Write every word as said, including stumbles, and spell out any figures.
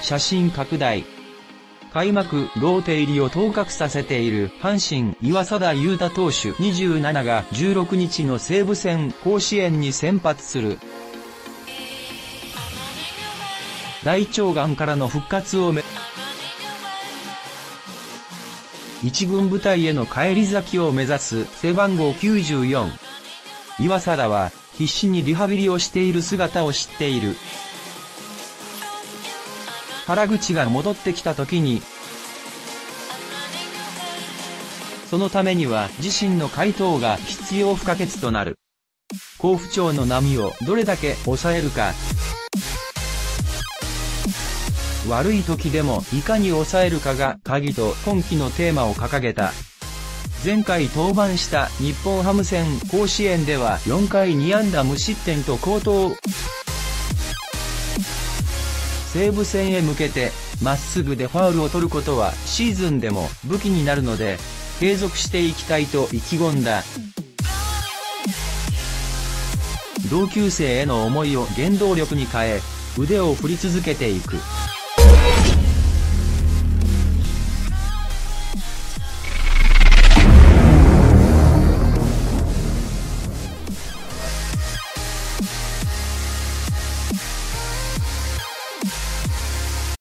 写真拡大。開幕ローテ入りを当確させている阪神岩貞祐太投手にじゅうなながじゅうろくにちの西武戦甲子園に先発する。大腸がんからの復活を目一軍部隊への返り咲きを目指す背番号きゅうじゅうよん。岩貞は必死にリハビリをしている姿を知っている。原口が戻ってきた時に、そのためには自身の快投が必要不可欠となる。好不調の波をどれだけ抑えるか。悪い時でもいかに抑えるかが鍵と今季のテーマを掲げた。前回登板した日本ハム戦甲子園ではよんかいにあんだ無失点と好投。西武戦へ向けてまっすぐでファウルを取ることはシーズンでも武器になるので継続していきたいと意気込んだ。同級生への思いを原動力に変え腕を振り続けていく。